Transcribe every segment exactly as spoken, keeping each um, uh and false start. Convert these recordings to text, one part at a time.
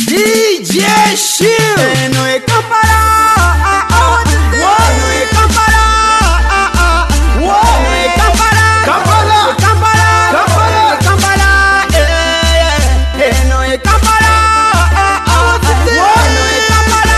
D J Shield. Eno e Kampala. Eno e Kampala. Eno e Kampala. Kampala. Kampala. Kampala. Kampala. Eno e Kampala. Eno e Kampala.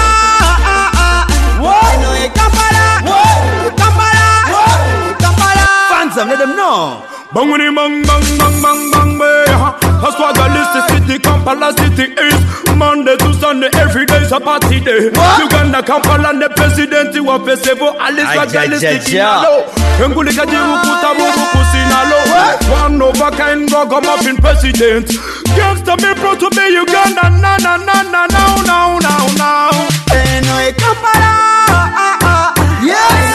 Eno e Kampala. Kampala. Kampala. Fans, let them know. Bang bang bang bang bang bang bang. That's why I list the city, Kampala city is Monday to Sunday, every day's a party day. What? Uganda, Kampala, the president, you are festival, Alice Wagalistic, Nalo. Engulika Jirukuta, Muku Sinalo. One of a kind, ragamuffin president. Gangsta me proud to be Uganda, na na na na now, now, now, now. Eno e Kampala. Yes.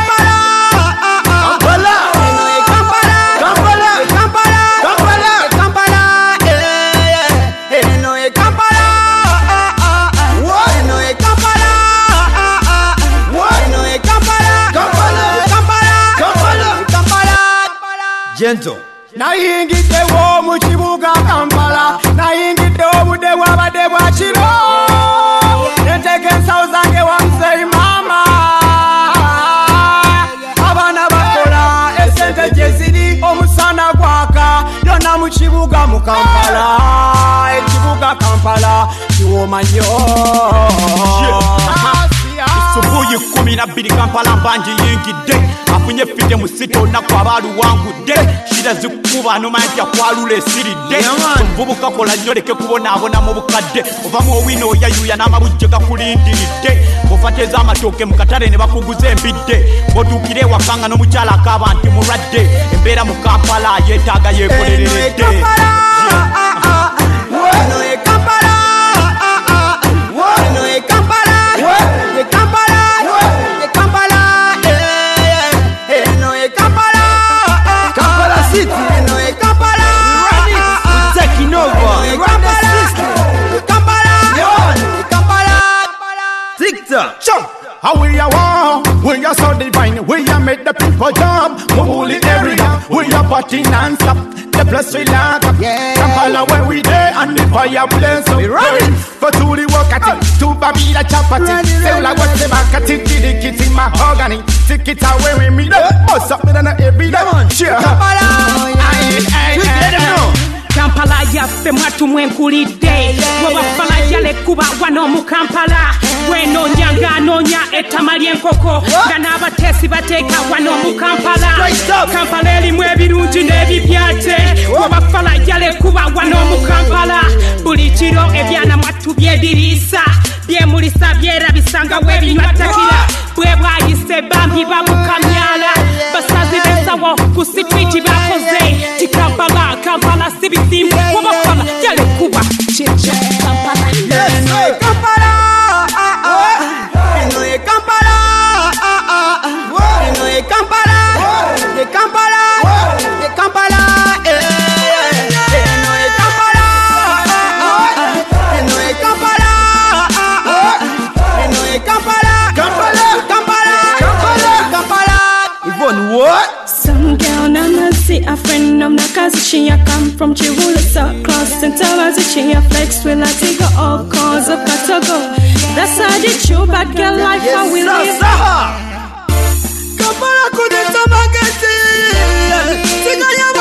Gentle. Na yingite wo mu kibuga Kampala, na yingite obude bwabadde bwa kiro, entekensa zange wamsei mama, abaana bakola esente gye ziri omusana gwaka, yonna mu kibuga mu Kampala, ekibuga Kampala kiwooma nnyo. Subuhi kumi na mbili Kampala mbanji yingide, afunye fite musito na kwa balu wangu de. Shida zikuba no manti ya kwalule siri de. Mvubu kakola nyoleke kubona abona mu bukadde. Ovamu owino yayuya n'amabujje gakulindiri de. Ofateza amatoke mukatale ne bakuguza embidde. Botukire wakanga no mukyala akaba nti mulwadde. Embeera mu Kampala yeetaaga yeekolerere de. Eno e Kampala. Eno e Kampala. E Kampala. E Kampala. Eno e Kampala. Kampala City. Eno e Kampala. We're taking over. E Kampala. Kampala. E Kampala. TikTok. Chop. How we are war, we are so divine, we are make the people jump, move in area, we are party non-stop, the place we lock up, yeah. Kampala where we there, and the fireplace so we running, for to the work at it, to baby the chapati, say like what's the back at it, the kids in my organic, take it away with me, bust up in the every day, cheer, Kampala, I, I, I, Kampala yaffe mwatu mwenkulidde wabafala yale kuba wano mu Kampala wenonya ng'anoonya ettama ly'enkoko nga n'abateesi bateeka wano mu Kampala Kampala erimu ebirungi n'ebibyate wabafala yale kuba wano mu Kampala buli kiro ebyana mwattu byediriisa byemulisa byerabisanga webinywatakira bwe bwayise bambi babukamyala basazi b'ensawo ku sitwiti bakoze ti Kampala Kampala sibisimbi wabafala yale kuba kyekyo Kampala Eno e Kampala. Eno e Kampala. Eno e Kampala. E Kampala. E Kampala. Eno e Kampala. Eno e Kampala. Eno e Kampala. Kampala. Kampala. Kampala. Kampala. Yvonne, what? Some girl nana see a friend of Nakazi she a come from Chivula so cross and Tawazi she a flex will I take her all cause of Katago. That's how the true bad girl life Yes, how we sir, live. sir. Kampala couldn't